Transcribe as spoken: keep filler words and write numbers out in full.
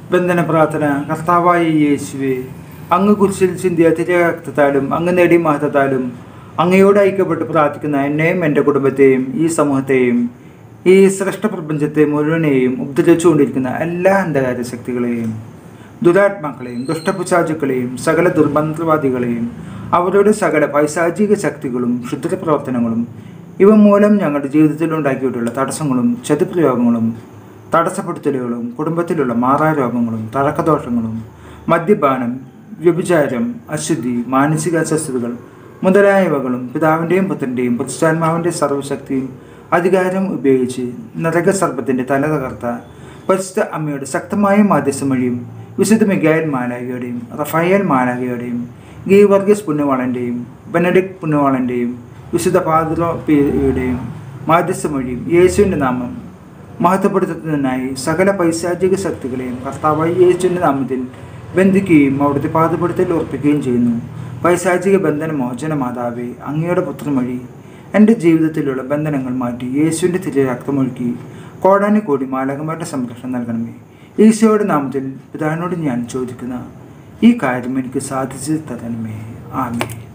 ബന്ധന പ്രാർത്ഥന. കർത്താവായ യേശുവേ, അങ്ങ് കുരിശിൽ ചിന്തിയ തിരക്തത്താലും അങ്ങ് നേടിയ മഹത്വത്താലും അങ്ങയോട് ഐക്യപ്പെട്ട് പ്രാർത്ഥിക്കുന്ന എന്നെയും എൻ്റെ കുടുംബത്തെയും ഈ സമൂഹത്തെയും ഈ ശ്രേഷ്ഠ പ്രപഞ്ചത്തെ മുഴുവനെയും ഉപദ്രവിച്ചുകൊണ്ടിരിക്കുന്ന എല്ലാ അന്ധകാര ശക്തികളെയും ദുരാത്മാക്കളെയും ദുഷ്ടപിശാചുക്കളെയും സകല ദുർമന്ത്രവാദികളെയും അവരുടെ സകല പൈശാചിക ശക്തികളും ക്ഷുദ്രപ്രവർത്തനങ്ങളും ഇവ മൂലം ഞങ്ങളുടെ ജീവിതത്തിൽ ഉണ്ടാക്കിയിട്ടുള്ള തടസ്സങ്ങളും ചതിപ്രയോഗങ്ങളും തടസ്സപ്പെടുത്തലുകളും കുടുംബത്തിലുള്ള മാറാരോഗങ്ങളും തഴക്കദോഷങ്ങളും മദ്യപാനം വ്യഭിചാരം അശുദ്ധി മാനസിക അസ്വസ്ഥതകൾ മുതലായവകളും പിതാവിൻ്റെയും പുത്രൻ്റെയും പരിശുദ്ധാത്മാവിൻ്റെ സർവ്വശക്തിയും അധികാരം ഉപയോഗിച്ച് നരകസർപ്പത്തിൻ്റെ തല തകർത്ത പരിശുദ്ധ അമ്മയുടെ ശക്തമായ മാധ്യസ്ഥം വഴിയും വിശുദ്ധ മിഖായേൽ മാലാഖയുടെയും റഫായേൽ മാലാഖയുടെയും ഗീവർഗീസ് പുണ്യവാളൻ്റെയും ബെനഡിക്ട് പുണ്യവാളൻ്റെയും വിശുദ്ധ പാദ്രോപ്പിയുടെയും മാധ്യസ്ഥം വഴിയും യേശുവിൻ്റെ നാമം മഹത്വപ്പെടുത്തുന്നതിനായി സകല പൈശാചിക ശക്തികളെയും കർത്താവായ യേശുവിൻ്റെ നാമത്തിൽ ബന്ധിക്കുകയും അവിടുത്തെ പാദപ്പെടുത്തൽ ഉറപ്പിക്കുകയും ചെയ്യുന്നു. പൈശാചിക ബന്ധന മോചന മാതാവേ, അങ്ങയുടെ പുത്രൻ വഴി എൻ്റെ ജീവിതത്തിലുള്ള ബന്ധനങ്ങൾ മാറ്റി യേശുവിൻ്റെ തിരി രക്തമൊഴുക്കി കോടാനി കോടി മാലാഖമാരുടെ സംരക്ഷണം നൽകണമേ. ഈശോയുടെ നാമത്തിൽ പിതാവിനോട് ഞാൻ ചോദിക്കുന്ന ഈ കാര്യം എനിക്ക് സാധിച്ചു തരണമേ. ആമേൻ.